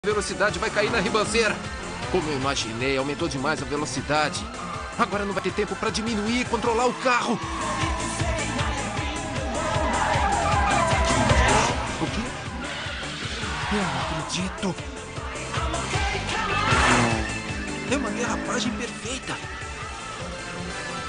A velocidade vai cair na ribanceira. Como eu imaginei, aumentou demais a velocidade. Agora não vai ter tempo para diminuir e controlar o carro. O quê? Eu não acredito. É uma derrapagem perfeita.